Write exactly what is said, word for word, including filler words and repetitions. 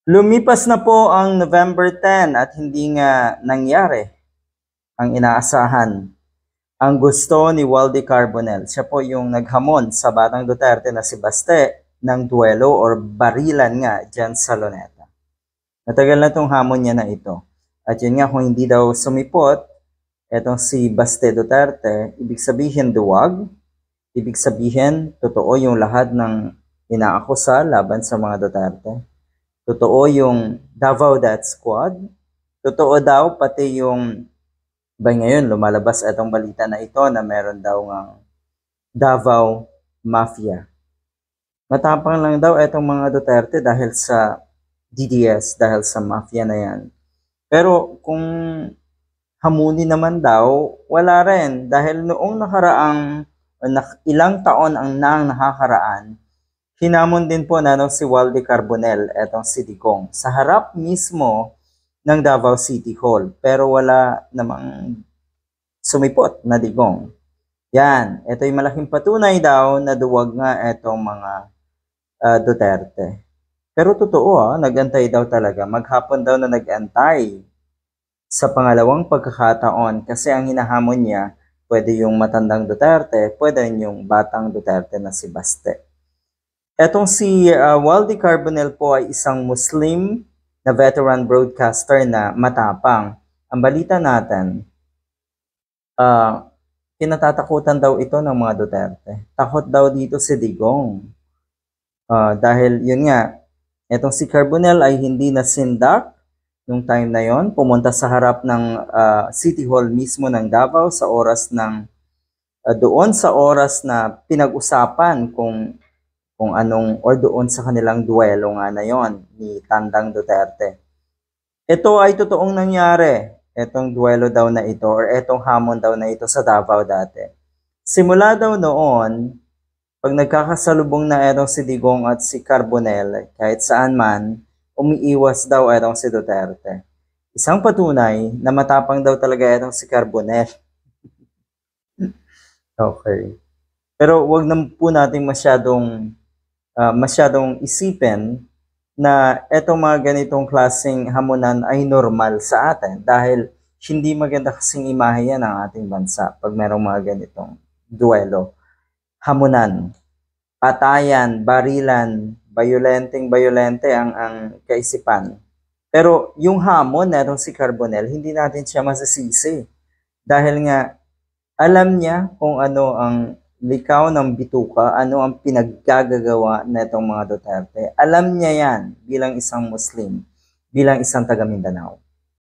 Lumipas na po ang November ten at hindi nga nangyari ang inaasahan. Ang gusto ni Waldy Carbonell, siya po yung naghamon sa Batang Duterte na si Baste ng duelo or barilan nga dyan sa Luneta. Matagal na itong hamon niya na ito. At yun nga, kung hindi daw sumipot, etong si Baste Duterte, ibig sabihin duwag, ibig sabihin totoo yung lahat ng inaakusa laban sa mga Duterte. Totoo yung Davao Death Squad. Totoo daw pati yung, ba ngayon lumalabas itong balita na ito na meron daw ng Davao Mafia. Matapang lang daw itong mga Duterte dahil sa D D S, dahil sa mafia na yan. Pero kung hamunin naman daw, wala rin. Dahil noong nakaraang, ilang taon ang nang nakakaraan, hinamon din po na no, si Waldy Carbonell, etong si Digong, sa harap mismo ng Davao City Hall. Pero wala namang sumipot na Digong. Yan, ito yung malaking patunay daw na duwag nga etong mga uh, Duterte. Pero totoo ah, nag-antay daw talaga. Maghapon daw na nag-antay sa pangalawang pagkakataon kasi ang hinahamon niya, pwede yung matandang Duterte, pwede yung batang Duterte na si Baste. Etong si uh, Waldy Carbonell po ay isang Muslim na veteran broadcaster na matapang. Ang balita natin, uh, kinatatakutan daw ito ng mga Duterte. Takot daw dito si Digong. Uh, dahil yun nga, etong si Carbonell ay hindi na sindak nung time na yon, pumunta sa harap ng uh, City Hall mismo ng Davao sa oras ng, uh, doon sa oras na pinag-usapan kung kung anong, or doon sa kanilang duelo nga na yon ni Tandang Duterte. Ito ay totoong nangyari, etong duelo daw na ito, or etong hamon daw na ito sa Davao dati. Simula daw noon, pag nagkakasalubong na etong si Digong at si Carbonell, kahit saan man, umiiwas daw etong si Duterte. Isang patunay na matapang daw talaga etong si Carbonell. Okay. Pero wag na po natin masyadong Uh, masyadong isipin na etong mga ganitong klaseng hamunan ay normal sa atin dahil hindi maganda kasing imahe yan ang ating bansa pag merong mga ganitong duelo. Hamunan, patayan, barilan, bayolenteng bayolente ang, ang kaisipan. Pero yung hamon na itong si Carbonell, hindi natin siya masisisi dahil nga alam niya kung ano ang likaw ng bituka, ano ang pinaggagawa na itong mga Duterte. Alam niya yan bilang isang Muslim, bilang isang taga Mindanao.